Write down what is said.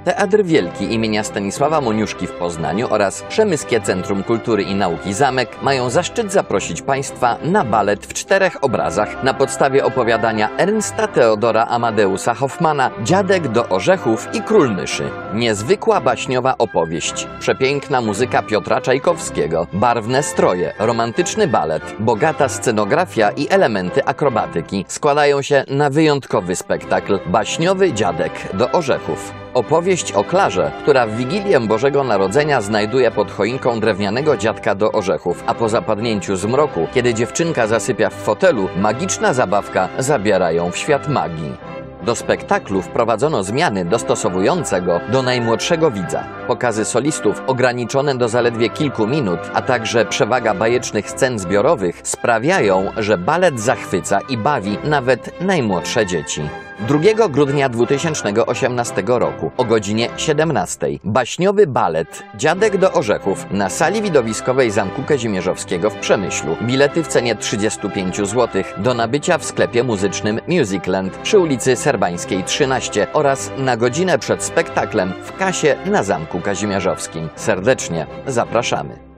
Teatr Wielki imienia Stanisława Moniuszki w Poznaniu oraz Przemyskie Centrum Kultury i Nauki Zamek mają zaszczyt zaprosić Państwa na balet w 4 obrazach na podstawie opowiadania Ernsta Theodora Amadeusa Hoffmana „Dziadek do orzechów i król myszy”. Niezwykła baśniowa opowieść, przepiękna muzyka Piotra Czajkowskiego, barwne stroje, romantyczny balet, bogata scenografia i elementy akrobatyki składają się na wyjątkowy spektakl Baśniowy Dziadek do orzechów. Opowieść o Klarze, która w Wigilię Bożego Narodzenia znajduje pod choinką drewnianego dziadka do orzechów, a po zapadnięciu zmroku, kiedy dziewczynka zasypia w fotelu, magiczna zabawka zabiera ją w świat magii. Do spektaklu wprowadzono zmiany dostosowujące go do najmłodszego widza. Pokazy solistów ograniczone do zaledwie kilku minut, a także przewaga bajecznych scen zbiorowych sprawiają, że balet zachwyca i bawi nawet najmłodsze dzieci. 2 grudnia 2018 roku o godzinie 17 baśniowy balet „Dziadek do orzechów” na sali widowiskowej Zamku Kazimierzowskiego w Przemyślu. Bilety w cenie 35 zł do nabycia w sklepie muzycznym Musicland przy ulicy Serbańskiej 13 oraz na godzinę przed spektaklem w kasie na Zamku Kazimierzowskim. Serdecznie zapraszamy.